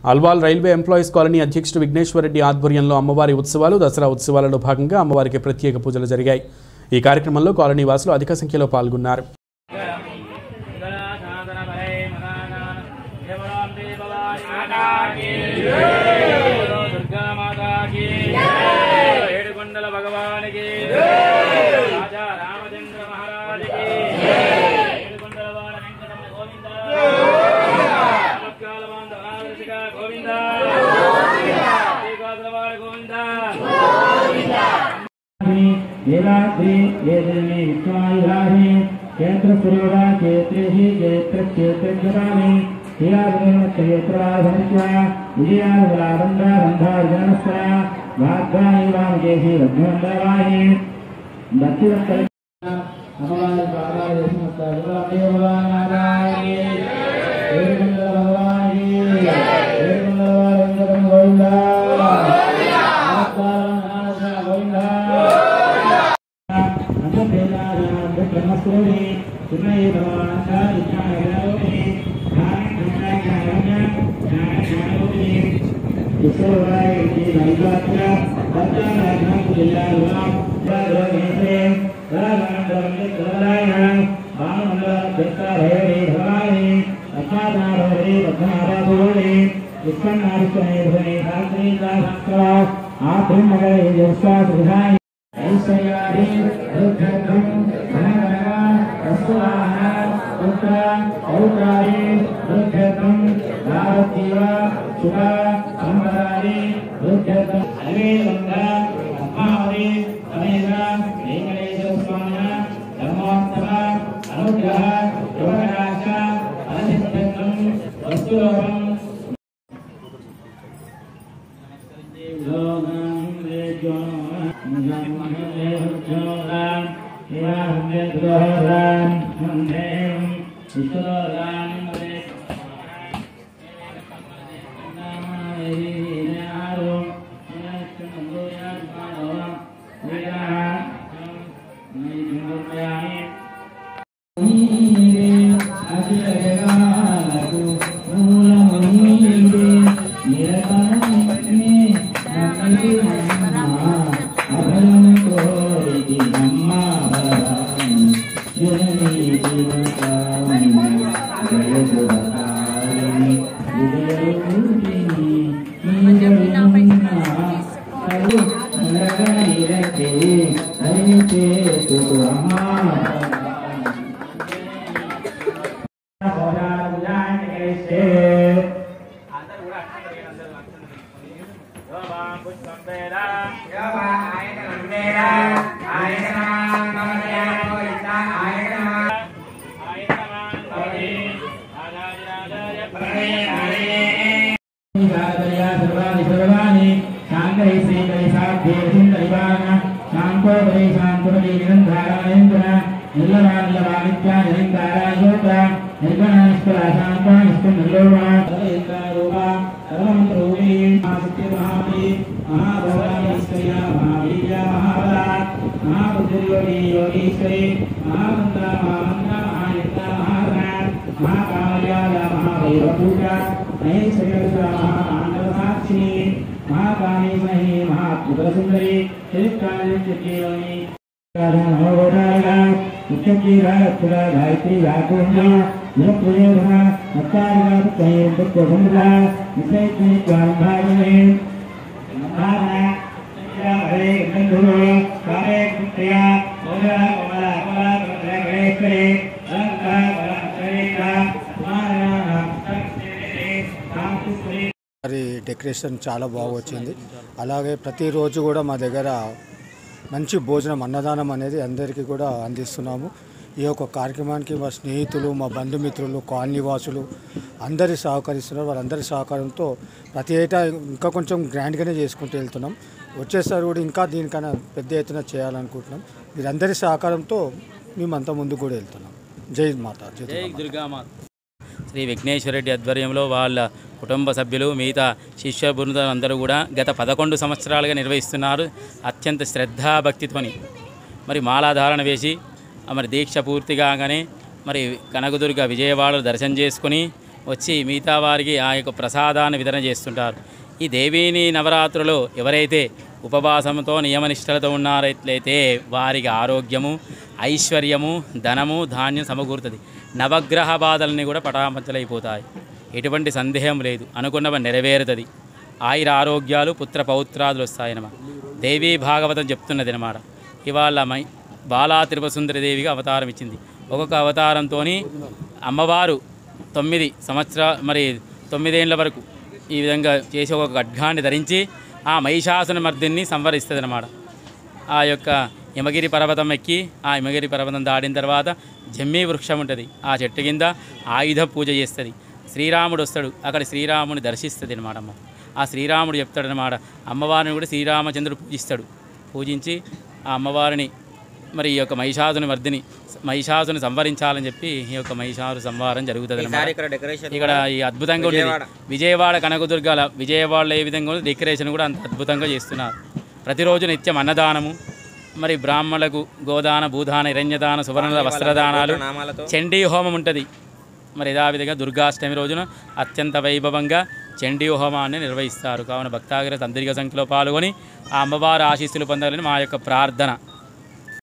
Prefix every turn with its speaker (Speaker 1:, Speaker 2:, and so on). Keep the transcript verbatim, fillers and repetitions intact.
Speaker 1: Alwal railway employees colony అధ్యక్షుడు విఘ్నేశ్వర్ రెడ్డి ఆధ్వర్యంలో అమ్మవారి ఉత్సవాలు దసరా ఉత్సవాలలో భాగంగా అమ్మవారికి ప్రత్యేక పూజలు జరిగాయి। ఈ కార్యక్రమంలో కాలనీ వాసులు అధిక సంఖ్యలో పాల్గొన్నారు।
Speaker 2: देवाद्रि वेदने विश्वायुराहि क्षेत्र सुरेवा क्षेत्रे ही क्षेत्र क्षेत्र जवानि हिराजन क्षेत्रवाधनस्या विजयानुराबंधा बंधार्जनस्या भाग्यानि वामकेहि लग्नवंदवाहि दक्षिणस्तर अमवाय बाबाय समस्त भगवान नारायण देवमंगल भगवान देवमंगल वंदन गोविंदा ब्रह्मस्वरूपी सुनय भगवान का इच्छायोगी ध्यान ध्यानयोगी ईश्वराय की नैवेद्य भक्तानां जिल्लायां भगवते रामानंदे गलायं आनंद देता रहे भवानी अपादा रहे भगवान बोले विश्वनाथने भने शास्त्री का संस्कार आप मगर जैसा सुधाई ऐश्वर्यादि रुद्रम धनगणा वस्तुवाहना पुत्र औकारी रुद्रम भारतीया शुभा संपदारि रुद्रम अवेलंगा अम्मावि अमेगा वेंकटेश्वर स्वामी धर्मोत्तम अनुग्रह योगराज अनित्यं वस्तुलोकं
Speaker 3: డెకరేషన్ చాలా బాగా వచ్చింది। అలాగే ప్రతిరోజు కూడా మా దగ్గర మంచి భోజనం అన్నదానం అనేది అందరికీ కూడా అందిస్తున్నాము। ఈ యొక్క కార్యక్రమానికి మా స్నేహితులు మా బంధుమిత్రులు కాలనీవాసులు అందరి సహకరిస్తున్నారు। వాళ్ళందరి సహకారంతో ప్రతి ఏటా ఇంకా కొంచెం గ్రాండ్గానే చేసుకుంటూ వెళ్తున్నాం। వచ్చేసారి కూడా ఇంకా దీనికన్నా పెద్ద ఎత్తున చేయాలనుకుంటున్నాం। వీరందరి సహకారంతో మేమంతా ముందుకు కూడా వెళ్తున్నాం। జై మాతా, జై దుర్గామాత।
Speaker 4: శ్రీ విఘ్నేశ్వర రెడ్డి ఆధ్వర్యంలో వాళ్ళ కుటుంబ సభ్యులు మిగతా శిష్య బృందం అందరూ కూడా గత పదకొండు సంవత్సరాలుగా నిర్వహిస్తున్నారు। అత్యంత శ్రద్ధాభక్తితోని మరి మాలాధారణ వేసి మరి దీక్ష పూర్తి కాగానే మరి కనకదుర్గ విజయవాడలో దర్శనం చేసుకుని వచ్చి మిగతా వారికి ఆ యొక్క ప్రసాదాన్ని వితరణ చేస్తుంటారు. ఈ దేవీని నవరాత్రులు ఎవరైతే ఉపవాసంతో నియమనిష్టలతో ఉన్నారైతే వారికి ఆరోగ్యము, ఐశ్వర్యము, ధనము, ధాన్యం సమకూరుతుంది. నవగ్రహ బాధలన్నీ కూడా పటాపంచలైపోతాయి. ఎటువంటి సందేహం లేదు. అనుకున్నవి నెరవేరుతుంది. ఆయుర ఆరోగ్యాలు, పుత్ర పౌత్రాదులు వస్తాయన్నమాట. దేవీ భాగవతం చెప్తున్నది అన్నమాట. ఇవాళ మై బాలా త్రిపురసుందరి దేవిగా అవతారం ఇచ్చింది. ఒక్కొక్క అవతారంతో అమ్మవారు తొమ్మిది సంవత్సరాలు మరి తొమ్మిదేళ్ల వరకు ఈ విధంగా చేసి ఒక ఖడ్గాన్ని ధరించి ఆ మహిషాసుర మర్దిని సంవరిస్తుంది అన్నమాట. ఆ యొక్క యమగిరి పర్వతం ఎక్కి ఆ యమగిరి పర్వతం దాటిన తర్వాత జమ్మి వృక్షం ఉంటుంది. ఆ చెట్టు కింద ఆయుధ పూజ చేస్తుంది. శ్రీరాముడు వస్తాడు. అక్కడ శ్రీరాముని దర్శిస్తుంది అన్నమాట. అమ్మ ఆ శ్రీరాముడు చెప్తాడనమాట. అమ్మవారిని కూడా శ్రీరామచంద్రుడు పూజిస్తాడు. పూజించి ఆ అమ్మవారిని మరి ఈ యొక్క మహిషాసుని మర్దిని మహిషాసుని సంవరించాలని చెప్పి ఈ యొక్క మహిషాసు సంవారం జరుగుతుంది అన్నమాట. ఇక్కడ ఈ అద్భుతంగా ఉండేది విజయవాడ కనకదుర్గాల విజయవాడలో ఏ విధంగా ఉంది డెకరేషన్ కూడా అంత అద్భుతంగా చేస్తున్నారు. ప్రతిరోజు నిత్యం అన్నదానము, మరి బ్రాహ్మణులకు గోదాన, భూదాన, హిరణ్యదాన, సువర్ణ వస్త్రదానాలు, చండీ హోమం ఉంటుంది. మరి యథావిధిగా దుర్గాష్టమి రోజున అత్యంత వైభవంగా చండీ హోమాన్ని నిర్వహిస్తారు. కావున భక్తాగ్రత అందరికీ సంఖ్యలో పాల్గొని ఆ అమ్మవారి ఆశీస్సులు పొందాలని మా యొక్క ప్రార్థన.